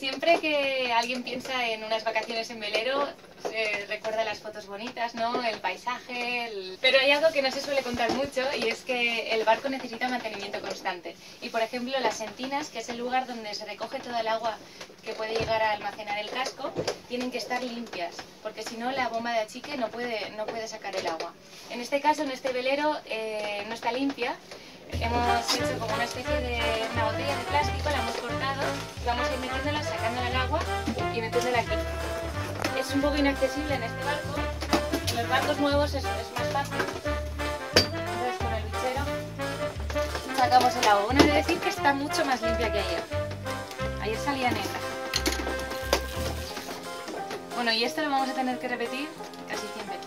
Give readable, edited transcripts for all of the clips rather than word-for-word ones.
Siempre que alguien piensa en unas vacaciones en velero, se recuerda las fotos bonitas, ¿no? El paisaje, Pero hay algo que no se suele contar mucho y es que el barco necesita mantenimiento constante. Y por ejemplo, las sentinas, que es el lugar donde se recoge toda el agua que puede llegar a almacenar el casco, tienen que estar limpias, porque si no la bomba de achique no puede sacar el agua. En este caso, en este velero, no está limpia. Hemos hecho como una especie de una botella de plástico, la hemos cortado y vamos a ir metiéndola, sacándola al agua y metiéndola aquí. Es un poco inaccesible en este barco. En los barcos nuevos es más fácil. Entonces con el bichero sacamos el agua. Bueno, he de decir que está mucho más limpia que ayer. Ayer salía negra. Bueno, y esto lo vamos a tener que repetir casi 100 veces.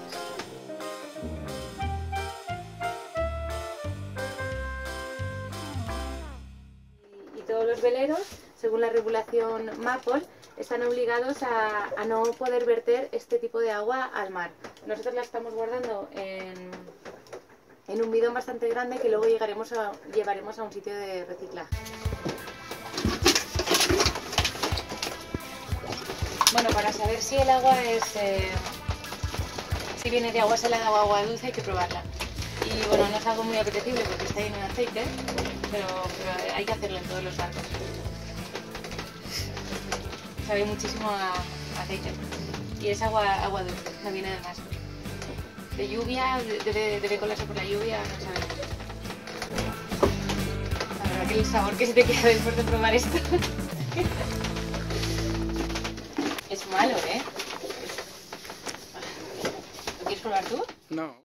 Todos los veleros, según la regulación MAPOL, están obligados a no poder verter este tipo de agua al mar. Nosotros la estamos guardando en un bidón bastante grande que luego llevaremos a un sitio de reciclaje. Bueno, para saber si el agua si viene de agua salada o agua dulce hay que probarla. Y bueno, no es algo muy apetecible porque está lleno de aceite, pero hay que hacerlo en todos los barcos. Sabe muchísimo a aceite. Y es agua dulce, no viene de más. De lluvia, debe colarse por la lluvia, no sabemos. La verdad que el sabor que se te queda después de probar esto es malo, ¿eh? ¿Lo quieres probar tú? No.